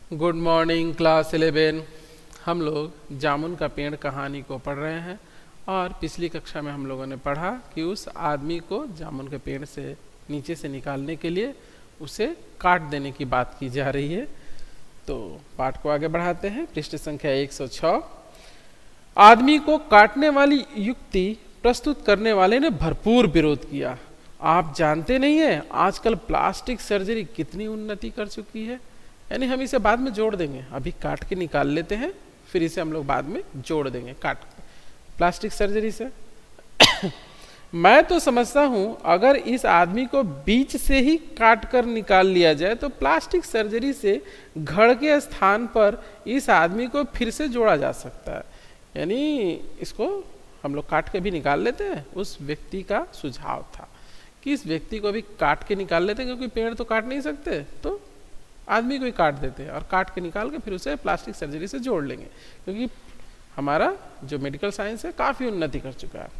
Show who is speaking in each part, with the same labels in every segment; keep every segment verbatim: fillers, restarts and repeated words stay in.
Speaker 1: Good morning class eleven. हम लोग जामुन का पेड़ कहानी को पढ़ रहे हैं और पिछली कक्षा में हम लोगों ने पढ़ा कि उस आदमी को जामुन के पेड़ से नीचे से निकालने के लिए उसे काट देने की बात की जा रही है। तो पाठ को आगे बढ़ाते हैं। पृष्ठ संख्या एक सौ छह। आदमी को काटने वाली युक्ति प्रस्तुत करने वाले ने भरपूर विरोध किया। आप जानते नहीं है आजकल प्लास्टिक सर्जरी कितनी उन्नति कर चुकी है। यानी हम इसे बाद में जोड़ देंगे, अभी काट के निकाल लेते हैं, फिर इसे हम लोग बाद में जोड़ देंगे काट प्लास्टिक सर्जरी से। मैं तो समझता हूं अगर इस आदमी को बीच से ही काट कर निकाल लिया जाए तो प्लास्टिक सर्जरी से घड़ के स्थान पर इस आदमी को फिर से जोड़ा जा सकता है। यानी इसको हम लोग काट के भी निकाल लेते हैं। उस व्यक्ति का सुझाव था कि इस व्यक्ति को भी काट के निकाल लेते हैं, क्योंकि पेड़ तो काट नहीं सकते, तो आदमी को ही काट देते हैं और काट के निकाल के फिर उसे प्लास्टिक सर्जरी से जोड़ लेंगे, क्योंकि हमारा जो मेडिकल साइंस है काफी उन्नति कर चुका है।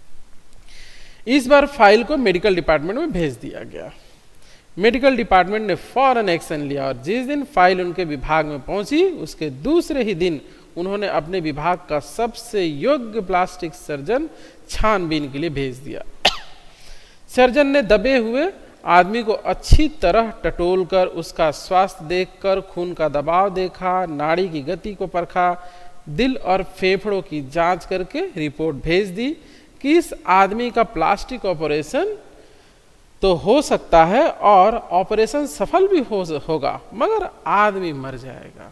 Speaker 1: इस बार फाइल को मेडिकल डिपार्टमेंट में भेज दिया गया। मेडिकल डिपार्टमेंट ने फौरन एक्शन लिया और जिस दिन फाइल उनके विभाग में पहुंची उसके दूसरे ही दिन उन्होंने अपने विभाग का सबसे योग्य प्लास्टिक सर्जन छानबीन के लिए भेज दिया। सर्जन ने दबे हुए आदमी को अच्छी तरह टटोल कर उसका स्वास्थ्य देखकर खून का दबाव देखा, नाड़ी की गति को परखा, दिल और फेफड़ों की जांच करके रिपोर्ट भेज दी कि इस आदमी का प्लास्टिक ऑपरेशन तो हो सकता है और ऑपरेशन सफल भी हो होगा, मगर आदमी मर जाएगा।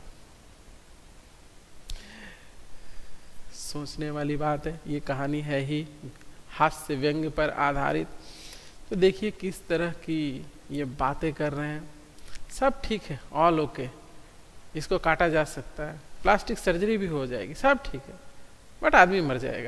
Speaker 1: सोचने वाली बात है। ये कहानी है ही हास्य व्यंग्य पर आधारित। तो देखिए किस तरह की ये बातें कर रहे हैं। सब ठीक है, ऑल ओके, इसको काटा जा सकता है, प्लास्टिक सर्जरी भी हो जाएगी, सब ठीक है, बट आदमी मर जाएगा।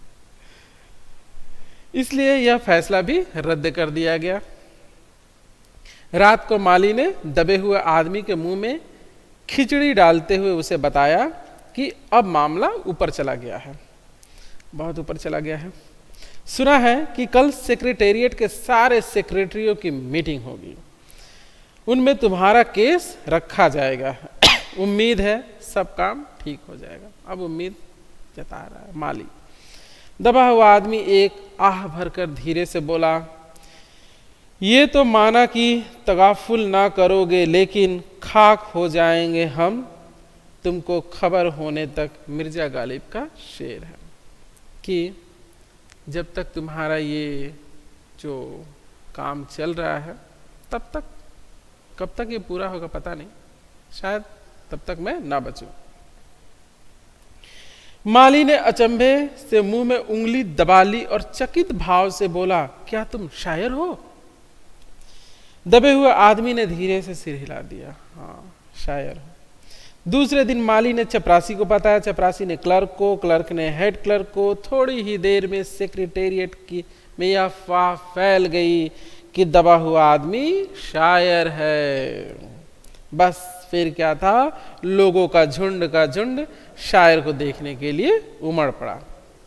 Speaker 1: इसलिए यह फैसला भी रद्द कर दिया गया। रात को माली ने दबे हुए आदमी के मुंह में खिचड़ी डालते हुए उसे बताया कि अब मामला ऊपर चला गया है, बहुत ऊपर चला गया है। सुना है कि कल सेक्रेटेरिएट के सारे सेक्रेटरियों की मीटिंग होगी, उनमें तुम्हारा केस रखा जाएगा। उम्मीद है सब काम ठीक हो जाएगा। अब उम्मीद जता रहा है माली। दबा हुआ आदमी एक आह भरकर धीरे से बोला, ये तो माना कि तगाफुल ना करोगे, लेकिन खाक हो जाएंगे हम, तुमको खबर होने तक। मिर्जा गालिब का शेर है कि जब तक तुम्हारा ये जो काम चल रहा है तब तक, कब तक ये पूरा होगा पता नहीं, शायद तब तक मैं ना बचूं। माली ने अचंभे से मुंह में उंगली दबा ली और चकित भाव से बोला, क्या तुम शायर हो? दबे हुए आदमी ने धीरे से सिर हिला दिया, हाँ शायर हूं। दूसरे दिन माली ने चपरासी को बताया, चपरासी ने क्लर्क को, क्लर्क ने हेड क्लर्क को। थोड़ी ही देर में सेक्रेटेरिएट की में यह अफवाह फैल गई कि दबा हुआ आदमी शायर है। बस फिर क्या था, लोगों का झुंड का झुंड शायर को देखने के लिए उमड़ पड़ा।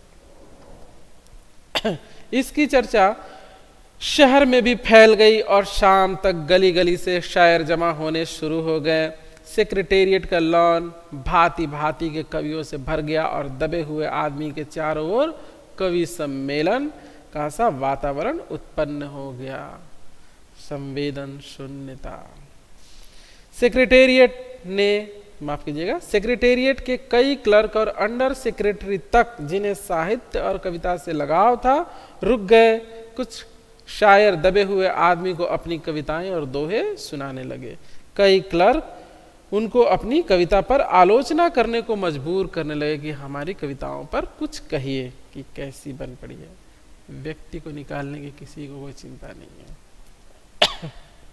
Speaker 1: इसकी चर्चा शहर में भी फैल गई और शाम तक गली गली से शायर जमा होने शुरू हो गए। सेक्रेटेरिएट का लॉन भांति भांति के कवियों से भर गया और दबे हुए आदमी के चारों ओर कवि सम्मेलन का सा वातावरण उत्पन्न हो गया। संवेदन शून्यता। सेक्रेटेरिएट ने माफ कीजिएगा सेक्रेटेरिएट के कई क्लर्क और अंडर सेक्रेटरी तक, जिन्हें साहित्य और कविता से लगाव था, रुक गए। कुछ शायर दबे हुए आदमी को अपनी कविताएं और दोहे सुनाने लगे। कई क्लर्क उनको अपनी कविता पर आलोचना करने को मजबूर करने लगे कि हमारी कविताओं पर कुछ कहिए कि कैसी बन पड़ी है। व्यक्ति को निकालने की किसी को कोई चिंता नहीं है।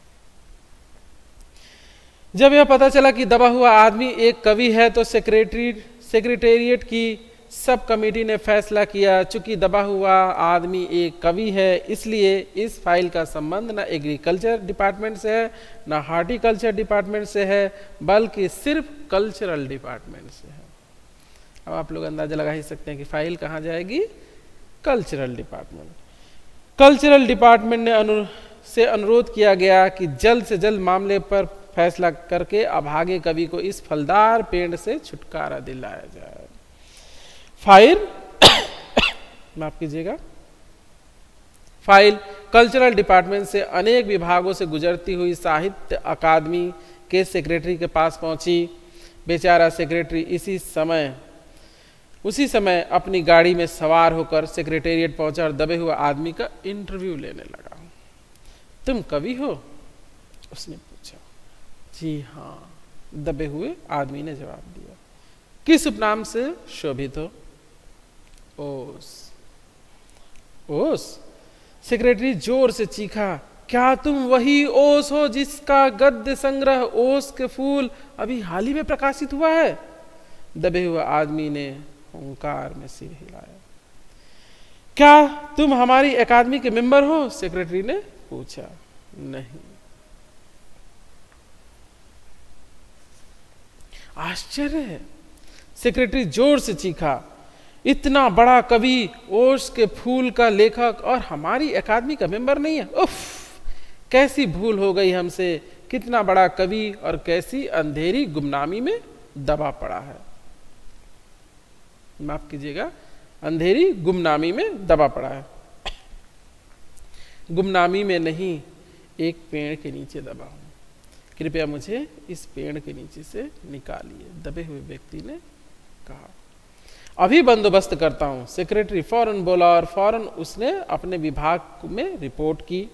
Speaker 1: जब यह पता चला कि दबा हुआ आदमी एक कवि है तो सेक्रेटरी सेक्रेटेरिएट की सब कमेटी ने फैसला किया, चूंकि दबा हुआ आदमी एक कवि है इसलिए इस फाइल का संबंध न एग्रीकल्चर डिपार्टमेंट से है न हॉर्टिकल्चर डिपार्टमेंट से है, बल्कि सिर्फ कल्चरल डिपार्टमेंट से है। अब आप लोग अंदाजा लगा ही सकते हैं कि फाइल कहाँ जाएगी, कल्चरल डिपार्टमेंट। कल्चरल डिपार्टमेंट ने अनु से अनुरोध किया गया कि जल्द से जल्द मामले पर फैसला करके अभागे कवि को इस फलदार पेड़ से छुटकारा दिलाया जाए। फाइल माफ कीजिएगा फाइल कल्चरल डिपार्टमेंट से अनेक विभागों से गुजरती हुई साहित्य अकादमी के सेक्रेटरी के पास पहुंची। बेचारा सेक्रेटरी इसी समय उसी समय अपनी गाड़ी में सवार होकर सेक्रेटेरिएट पहुंचा और दबे हुए आदमी का इंटरव्यू लेने लगा। तुम कवि हो? उसने पूछा। जी हाँ, दबे हुए आदमी ने जवाब दिया। किस उपनाम से शोभित हो? ओस। ओस? सेक्रेटरी जोर से चीखा, क्या तुम वही ओस हो जिसका गद्य संग्रह ओस के फूल अभी हाल ही में प्रकाशित हुआ है? दबे हुए आदमी ने ओंकार में सिर हिलाया। क्या तुम हमारी अकादमी के मेंबर हो? सेक्रेटरी ने पूछा। नहीं। आश्चर्य है, सेक्रेटरी जोर से चीखा, इतना बड़ा कवि, ओस के फूल का लेखक और हमारी अकादमी का मेंबर नहीं है? उफ, कैसी भूल हो गई हमसे। कितना बड़ा कवि और कैसी अंधेरी गुमनामी में दबा पड़ा है। माफ कीजिएगा, अंधेरी गुमनामी में दबा पड़ा है। गुमनामी में नहीं, एक पेड़ के नीचे दबा हूं। कृपया मुझे इस पेड़ के नीचे से निकालिए, दबे हुए व्यक्ति ने कहा। अभी बंदोबस्त करता हूं, सेक्रेटरी फौरन बोला और फौरन उसने अपने विभाग में रिपोर्ट की।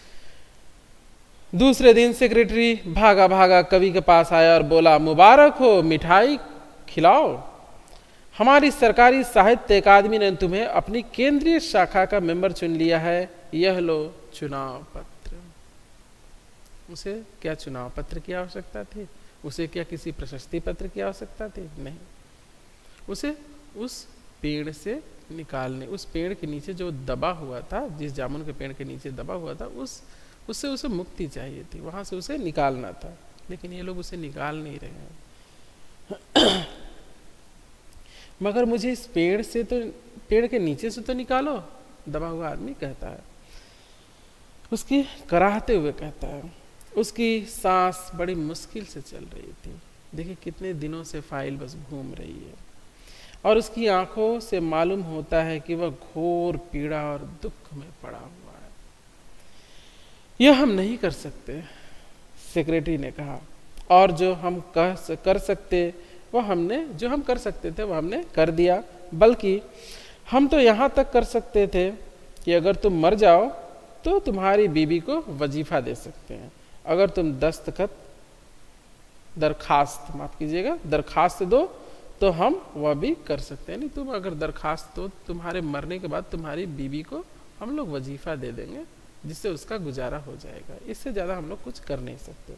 Speaker 1: दूसरे दिन सेक्रेटरी भागा भागा कवि के पास आया और बोला, मुबारक हो, मिठाई खिलाओ। हमारी सरकारी साहित्य अकादमी ने तुम्हें अपनी केंद्रीय शाखा का मेंबर चुन लिया है। यह लो चुनाव पत्र। उसे क्या चुनाव पत्र की आवश्यकता थी? उसे क्या किसी प्रशस्ति पत्र की आवश्यकता थी? नहीं। उसे उस पेड़ से निकालने, उस पेड़ के नीचे जो दबा हुआ था, जिस जामुन के पेड़ के नीचे दबा हुआ था, उस उससे उसे मुक्ति चाहिए थी, वहां से उसे निकालना था। लेकिन ये लोग उसे निकाल नहीं रहे हैं। मगर मुझे इस पेड़ से तो, पेड़ के नीचे से तो निकालो, दबा हुआ आदमी कहता है। उसकी कराहते हुए कहता है। उसकी सांस बड़ी मुश्किल से चल रही थी। देखिए कितने दिनों से फाइल बस घूम रही है और उसकी आंखों से मालूम होता है कि वह घोर पीड़ा और दुख में पड़ा हुआ है। यह हम नहीं कर सकते, सेक्रेटरी ने कहा, और जो हम कह कर सकते वह हमने जो हम कर सकते थे वह हमने कर दिया। बल्कि हम तो यहाँ तक कर सकते थे कि अगर तुम मर जाओ तो तुम्हारी बीबी को वजीफा दे सकते हैं। अगर तुम दस्तखत दरखास्त माफ कीजिएगा दरखास्त दो तो हम वह भी कर सकते हैं। नहीं, तुम अगर दरखास्त दो, तुम्हारे मरने के बाद तुम्हारी बीबी को हम लोग वजीफा दे देंगे जिससे उसका गुजारा हो जाएगा। इससे ज़्यादा हम लोग कुछ कर नहीं सकते।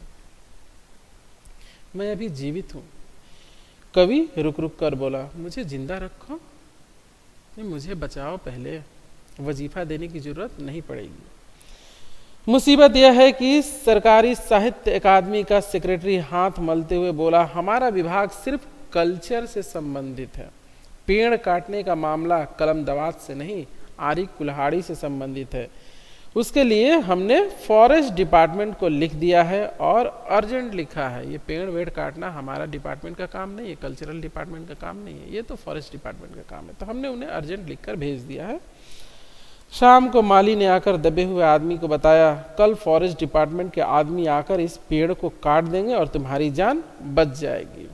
Speaker 1: मैं अभी जीवित हूँ। कवि रुक रुक कर बोला, मुझे जिंदा रखो, नहीं मुझे बचाओ, पहले वजीफा देने की जरूरत नहीं पड़ेगी। मुसीबत यह है कि सरकारी साहित्य अकादमी का सेक्रेटरी हाथ मलते हुए बोला, हमारा विभाग सिर्फ कल्चर से संबंधित है। पेड़ काटने का मामला कलम दवात से नहीं, आरी कुल्हाड़ी से संबंधित है। उसके लिए हमने फॉरेस्ट डिपार्टमेंट को लिख दिया है और अर्जेंट लिखा है। ये पेड़ वेड़ काटना हमारा डिपार्टमेंट का काम नहीं है, कल्चरल डिपार्टमेंट का काम नहीं है, ये तो फॉरेस्ट डिपार्टमेंट का काम है। तो हमने उन्हें अर्जेंट लिखकर भेज दिया है। शाम को माली ने आकर दबे हुए आदमी को बताया, कल फॉरेस्ट डिपार्टमेंट के आदमी आकर इस पेड़ को काट देंगे और तुम्हारी जान बच जाएगी।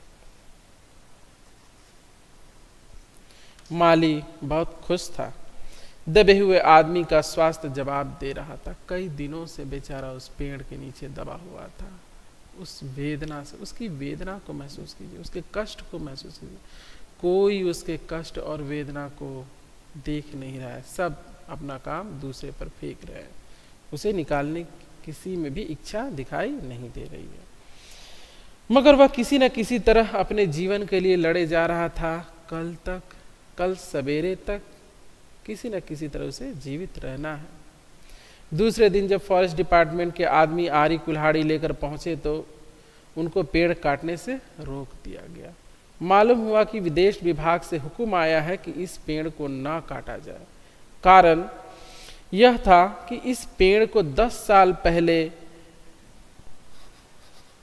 Speaker 1: माली बहुत खुश था। दबे हुए आदमी का स्वास्थ्य जवाब दे रहा था। कई दिनों से बेचारा उस पेड़ के नीचे दबा हुआ था। उस वेदना से, उसकी वेदना को महसूस कीजिए, उसके कष्ट को महसूस कीजिए। कोई उसके कष्ट और वेदना को देख नहीं रहा है, सब अपना काम दूसरे पर फेंक रहे हैं। उसे निकालने किसी में भी इच्छा दिखाई नहीं दे रही है। मगर वह किसी न किसी तरह अपने जीवन के लिए लड़े जा रहा था। कल तक, कल सवेरे तक किसी न किसी तरह उसे जीवित रहना है। दूसरे दिन जब फॉरेस्ट डिपार्टमेंट के आदमी आरी कुल्हाड़ी लेकर पहुंचे तो उनको पेड़ काटने से रोक दिया गया। मालूम हुआ कि विदेश विभाग से हुक्म आया है कि इस पेड़ को ना काटा जाए। कारण यह था कि इस पेड़ को दस साल पहले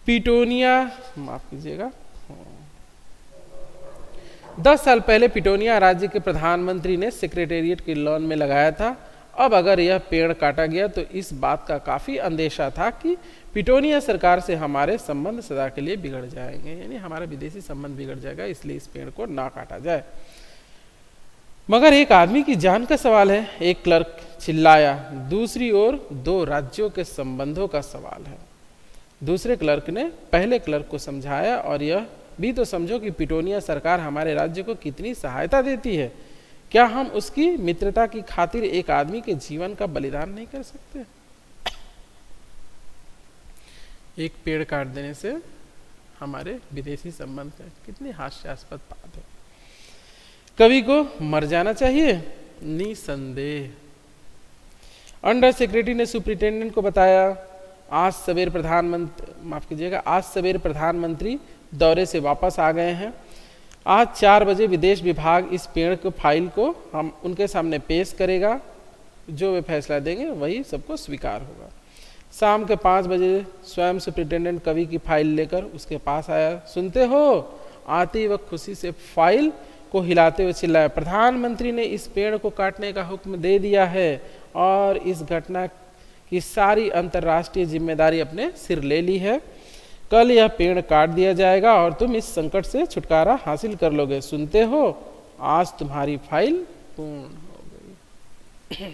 Speaker 1: पिटोनिया, माफ कीजिएगा, दस साल पहले पिटोनिया राज्य के प्रधानमंत्री ने सेक्रेटेरिएट के लॉन में लगाया था। अब अगर यह पेड़ काटा गया तो इस बात का काफी अंदेशा था कि पिटोनिया सरकार से हमारे संबंध सदा के लिए बिगड़ जाएंगे, यानी हमारा विदेशी संबंध बिगड़ जाएगा, इसलिए इस पेड़ को ना काटा जाए। मगर एक आदमी की जान का सवाल है, एक क्लर्क चिल्लाया। दूसरी ओर दो राज्यों के संबंधों का सवाल है। दूसरे क्लर्क ने पहले क्लर्क को समझाया, और यह भी तो समझो कि पिटोनिया सरकार हमारे राज्य को कितनी सहायता देती है। क्या हम उसकी मित्रता की खातिर एक आदमी के जीवन का बलिदान नहीं कर सकते? एक पेड़ काट देने से हमारे विदेशी संबंध है, कितनी हास्यास्पद बात है। कवि को मर जाना चाहिए? निसंदेह। अंडर सेक्रेटरी ने सुपरिटेंडेंट को बताया, आज सवेर प्रधानमंत्री माफ कीजिएगा आज सवेर प्रधानमंत्री दौरे से वापस आ गए हैं। आज चार बजे विदेश विभाग इस पेड़ को फाइल को हम उनके सामने पेश करेगा। जो वे फैसला देंगे वही सबको स्वीकार होगा। शाम के पाँच बजे स्वयं सुपरिटेंडेंट कवि की फाइल लेकर उसके पास आया। सुनते हो? आते ही वह खुशी से फाइल को हिलाते हुए चिल्लाया, प्रधानमंत्री ने इस पेड़ को काटने का हुक्म दे दिया है और इस घटना की सारी अंतर्राष्ट्रीय जिम्मेदारी अपने सिर ले ली है। कल यह पेड़ काट दिया जाएगा और तुम इस संकट से छुटकारा हासिल कर लोगे। सुनते हो? आज तुम्हारी फाइल पूर्ण हो गई।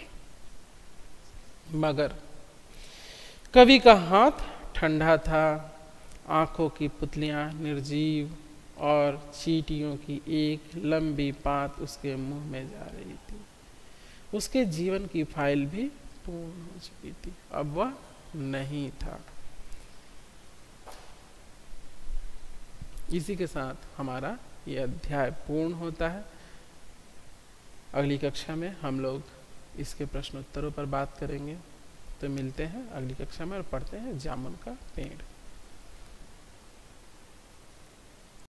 Speaker 1: मगर कवि का हाथ ठंडा था, आंखों की पुतलियां निर्जीव और चींटियों की एक लंबी पात उसके मुंह में जा रही थी। उसके जीवन की फाइल भी पूर्ण हो चुकी थी, अब वह नहीं था। इसी के साथ हमारा यह अध्याय पूर्ण होता है। अगली कक्षा में हम लोग इसके प्रश्नोत्तरों पर बात करेंगे। तो मिलते हैं अगली कक्षा में और पढ़ते हैं जामुन का पेड़।